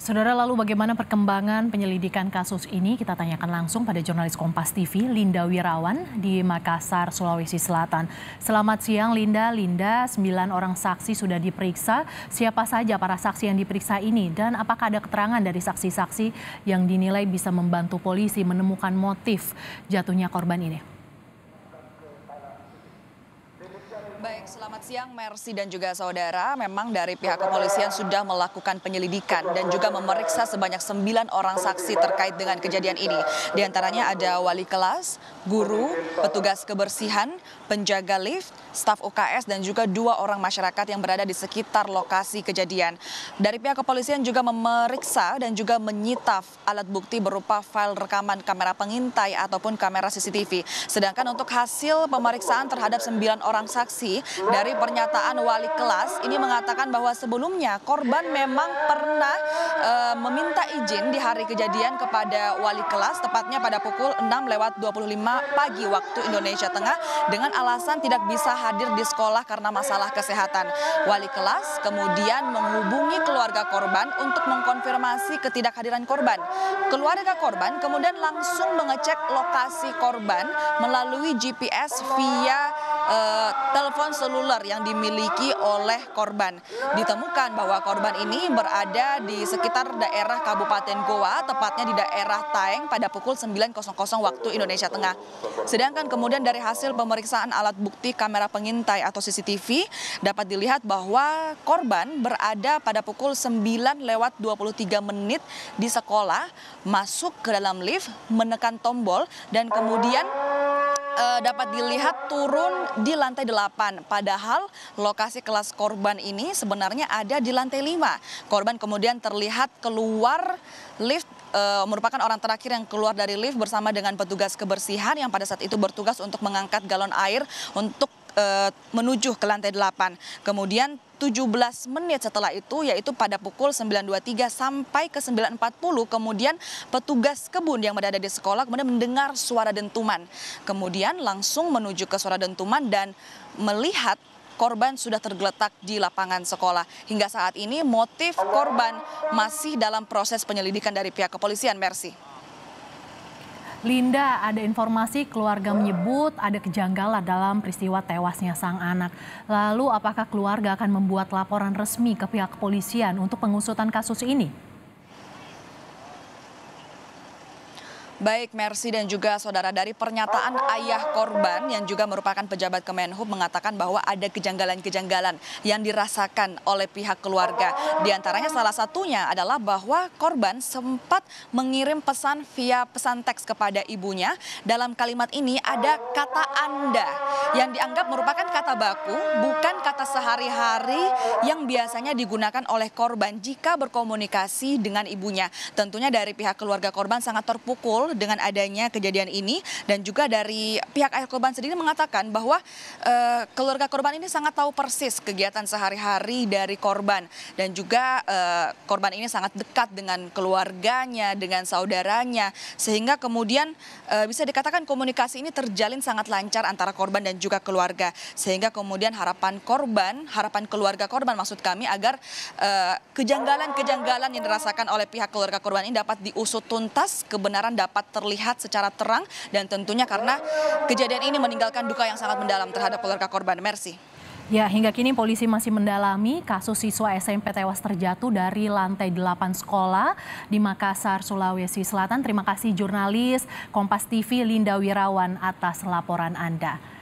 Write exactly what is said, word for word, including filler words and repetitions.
Saudara, lalu bagaimana perkembangan penyelidikan kasus ini? Kita tanyakan langsung pada jurnalis Kompas T V, Linda Wirawan di Makassar, Sulawesi Selatan. Selamat siang, Linda. Linda, sembilan orang saksi sudah diperiksa. Siapa saja para saksi yang diperiksa ini? Dan apakah ada keterangan dari saksi-saksi yang dinilai bisa membantu polisi menemukan motif jatuhnya korban ini? Baik, selamat siang Mercy dan juga saudara. Memang dari pihak kepolisian sudah melakukan penyelidikan dan juga memeriksa sebanyak sembilan orang saksi terkait dengan kejadian ini. Di antaranya ada wali kelas, guru, petugas kebersihan, penjaga lift, staf U K S dan juga dua orang masyarakat yang berada di sekitar lokasi kejadian. Dari pihak kepolisian juga memeriksa dan juga menyita alat bukti berupa file rekaman kamera pengintai ataupun kamera C C T V. Sedangkan untuk hasil pemeriksaan terhadap sembilan orang saksi dari pernyataan wali kelas ini mengatakan bahwa sebelumnya korban memang pernah e, meminta izin di hari kejadian kepada wali kelas, tepatnya pada pukul enam lewat dua puluh lima pagi waktu Indonesia Tengah dengan alasan tidak bisa hadir di sekolah karena masalah kesehatan. Wali kelas kemudian menghubungi keluarga korban untuk mengkonfirmasi ketidakhadiran korban. Keluarga korban kemudian langsung mengecek lokasi korban melalui G P S via e, telepon seluler yang dimiliki oleh korban. Ditemukan bahwa korban ini berada di sekitar daerah Kabupaten Goa, tepatnya di daerah Taeng pada pukul sembilan waktu Indonesia Tengah. Sedangkan kemudian dari hasil pemeriksaan alat bukti kamera pengintai atau C C T V dapat dilihat bahwa korban berada pada pukul sembilan lewat dua puluh tiga menit di sekolah, masuk ke dalam lift, menekan tombol dan kemudian Uh, dapat dilihat turun di lantai delapan. Padahal lokasi kelas korban ini sebenarnya ada di lantai lima. Korban kemudian terlihat keluar lift, uh, merupakan orang terakhir yang keluar dari lift bersama dengan petugas kebersihan yang pada saat itu bertugas untuk mengangkat galon air untuk uh, menuju ke lantai delapan. Kemudian tujuh belas menit setelah itu, yaitu pada pukul sembilan dua puluh tiga sampai ke sembilan empat puluh, kemudian petugas kebun yang berada di sekolah kemudian mendengar suara dentuman. Kemudian langsung menuju ke suara dentuman dan melihat korban sudah tergeletak di lapangan sekolah. Hingga saat ini motif korban masih dalam proses penyelidikan dari pihak kepolisian, Mercy. Linda, ada informasi keluarga menyebut ada kejanggalan dalam peristiwa tewasnya sang anak. Lalu apakah keluarga akan membuat laporan resmi ke pihak kepolisian untuk pengusutan kasus ini? Baik, Mercy dan juga saudara, dari pernyataan ayah korban yang juga merupakan pejabat Kemenhub mengatakan bahwa ada kejanggalan-kejanggalan yang dirasakan oleh pihak keluarga. Di antaranya salah satunya adalah bahwa korban sempat mengirim pesan via pesan teks kepada ibunya. Dalam kalimat ini ada kata Anda yang dianggap merupakan kata baku, bukan kata sehari-hari yang biasanya digunakan oleh korban jika berkomunikasi dengan ibunya. Tentunya dari pihak keluarga korban sangat terpukul dengan adanya kejadian ini, dan juga dari pihak ayah korban sendiri mengatakan bahwa e, keluarga korban ini sangat tahu persis kegiatan sehari-hari dari korban, dan juga e, korban ini sangat dekat dengan keluarganya, dengan saudaranya, sehingga kemudian e, bisa dikatakan komunikasi ini terjalin sangat lancar antara korban dan juga keluarga, sehingga kemudian harapan korban, harapan keluarga korban maksud kami agar e, kejanggalan-kejanggalan yang dirasakan oleh pihak keluarga korban ini dapat diusut tuntas, kebenaran dapat terlihat secara terang, dan tentunya karena kejadian ini meninggalkan duka yang sangat mendalam terhadap keluarga korban. Mercy. Ya, hingga kini polisi masih mendalami kasus siswa S M P tewas terjatuh dari lantai delapan sekolah di Makassar, Sulawesi Selatan. Terima kasih jurnalis Kompas T V Linda Wirawan atas laporan Anda.